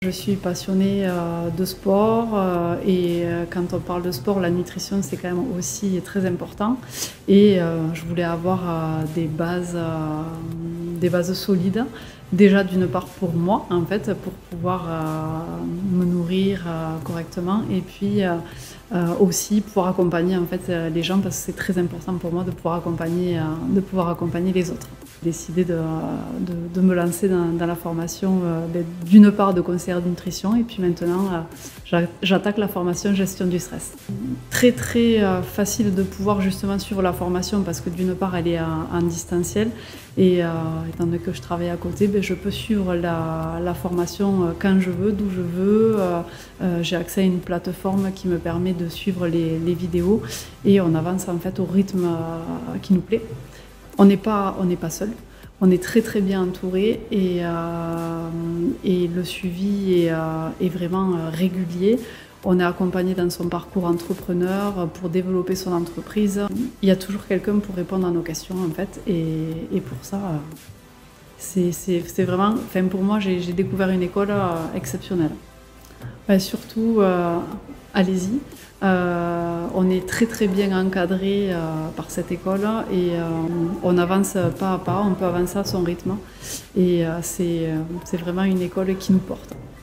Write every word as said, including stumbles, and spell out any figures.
Je suis passionnée euh, de sport euh, et euh, quand on parle de sport, la nutrition c'est quand même aussi très important et euh, je voulais avoir euh, des bases, euh, des bases solides. Déjà d'une part pour moi en fait, pour pouvoir euh, me nourrir euh, correctement et puis euh, euh, aussi pouvoir accompagner en fait les gens parce que c'est très important pour moi de pouvoir accompagner, euh, de pouvoir accompagner les autres. J'ai décidé de, de, de me lancer dans, dans la formation euh, d'une part de conseillère de nutrition et puis maintenant euh, j'attaque la formation gestion du stress. Très très euh, facile de pouvoir justement suivre la formation parce que d'une part elle est en, en distanciel et euh, étant donné que je travaille à côté, ben, je peux suivre la, la formation quand je veux, d'où je veux. Euh, euh, j'ai accès à une plateforme qui me permet de suivre les, les vidéos et on avance en fait au rythme euh, qui nous plaît. On n'est pas, on n'est pas seul, on est très très bien entouré et, euh, et le suivi est, euh, est vraiment régulier. On est accompagné dans son parcours entrepreneur pour développer son entreprise. Il y a toujours quelqu'un pour répondre à nos questions en fait et, et pour ça, c'est vraiment, enfin pour moi j'ai découvert une école exceptionnelle. Ben, surtout, euh, allez-y. Euh, on est très très bien encadré euh, par cette école et euh, on avance pas à pas, on peut avancer à son rythme et euh, c'est vraiment une école qui nous porte.